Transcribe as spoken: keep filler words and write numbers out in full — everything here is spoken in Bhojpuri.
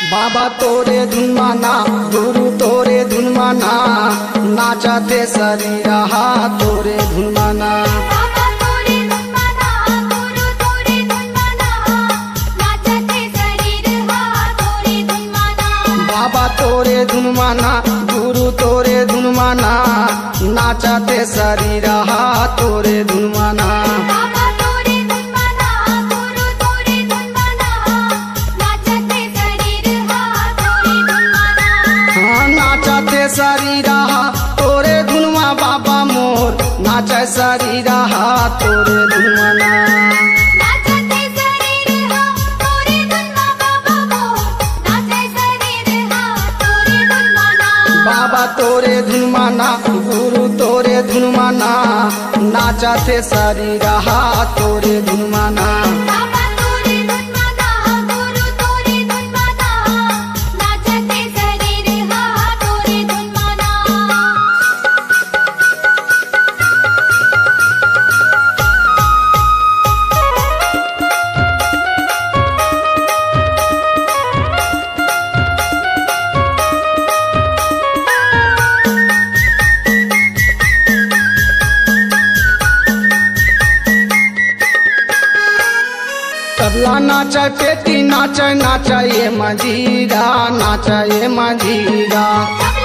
बाबा तोरे धुन माना गुरु तोरे धुन माना नाचते शरीर हा तोरे धुन माना बाबा तोरे धुन माना गुरु तोरे धुन माना नाचते शरीर हा तोरे धुन माना बाबा तोरे धुन माना गुरु तोरे धुन माना नाचते शरीर हा तोरे धुन माना बाबा तोरे धुन माना गुरु तोरे धुन माना नाचते शरीर हा तोरे धुन माना हाँ नाचते शरीर हा तोरे धुनमा बाबा मोर नाच शरीर हा तोरे धुन माना नाचते शरीर हा तोरे धुन माना बाबा मोर नाचे शरीर हा तोरे धुन माना बाबा तोरे धुन माना गुरु तोरे धुन माना नाचते शरीर हा तोरे धुन माना बाबा तोरे धुन माना गुरु तोरे धुन माना नाचते शरीर हा तोरे धुन माना तबला नाचा पेटी नाचा नाचा ये मजीरा नाचा ये मजीरा तबला